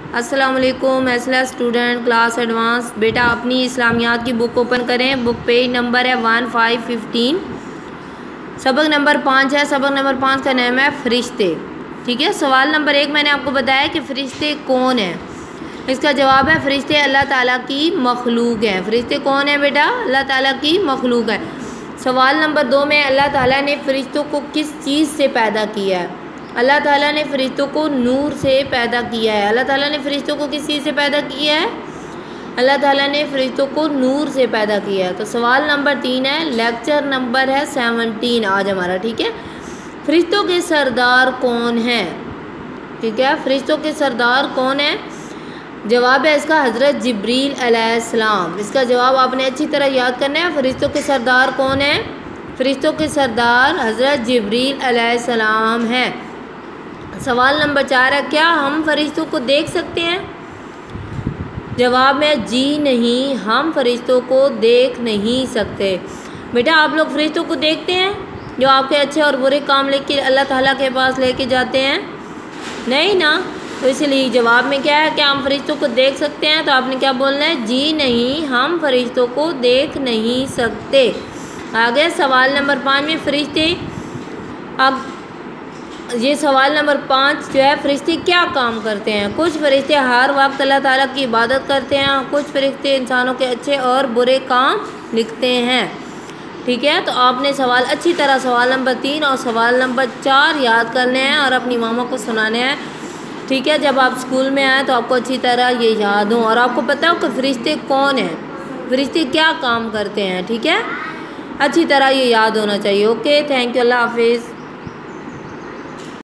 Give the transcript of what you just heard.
السلام علیکم ایسلا اسٹوڈنٹ کلاس ایڈوانس. بیٹا اپنی اسلامیات کی بک اوپن کریں. بک پیج نمبر ہے 1515. سبق نمبر 5 ہے. سبق نمبر 5 کا نام ہے فرشتے. ٹھیک ہے. سوال نمبر 1 میں نے آپ کو بتایا کہ فرشتے کون ہیں. اس کا جواب ہے فرشتے اللہ تعالیٰ کی مخلوق ہیں. فرشتے کون ہیں بیٹا؟ اللہ تعالیٰ کی مخلوق ہیں. سوال نمبر 2 میں اللہ تعالیٰ نے فرشتوں کو کس چیز سے پیدا کیا ہے؟ اللہ تعالیٰ نے فرشتوں کو نور سے پیدا کیا ہے. اللہ تعالیٰ نے فرشتوں کو کس چیز سے پیدا کیا ہے؟ اللہ تعالیٰ نے فرشتوں کو نور سے پیدا کیا ہے. تو سوال نمبر 3 ہے. لیکچر نمبر ہے 17 آج ہمارا. ٹھیک ہے. فرشتوں کے سردار کون ہیں؟ ٹھیک ہے. فرشتوں کے سردار کون ہیں؟ جواب ہے اس کا حضرت جبریل علیہ السلام. اس کا جواب آپ نے اچھی طرح یاد کرنا ہے. فرشتوں کے سردار کون ہیں؟ فرشتوں کے سردار حضرت جبریل علیہ السلام ہیں. سوال نمبر 4 ہے. کیا ہم فرشتوں کو دیکھ سکتے ہیں؟ جواب میں جی نہیں، ہم فرشتوں کو دیکھ نہیں سکتے. بیٹا آپ لوگ فرشتوں کو دیکھتے ہیں جو آپ کے اچھے اور برے کام لے کے اللہ تعالیٰ کے پاس لے کے جاتے ہیں؟ نہیں نا. تو اس لیے جواب میں کیا ہے؟ کیا ہم فرشتوں کو دیکھ سکتے ہیں؟ تو آپ نے کیا بولنا ہے؟ جی نہیں، ہم فرشتوں کو دیکھ نہیں سکتے. آگے سوال نمبر 5 میں فرشتے، اب یہ سوال نمبر 5 جو ہے فرشتے کیا کام کرتے ہیں؟ کچھ فرشتے ہر وقت اللہ تعالیٰ کی عبادت کرتے ہیں اور کچھ فرشتے انسانوں کے اچھے اور برے کام لکھتے ہیں. ٹھیک ہے. تو آپ نے سوال اچھی طرح سوال نمبر 3 اور سوال نمبر 4 یاد کرنے ہیں اور اپنی ماما کو سنانے ہیں. ٹھیک ہے. جب آپ اسکول میں آئیں تو آپ کو اچھی طرح یہ یاد ہوں اور آپ کو پتہ ہو کہ فرشتے کون ہیں، فرشتے کیا کام کرتے ہیں. ٹھیک ہے. اچھی طرح یہ یاد ہونا چاہیے. اوکے. Thank you. اللہ حافظ.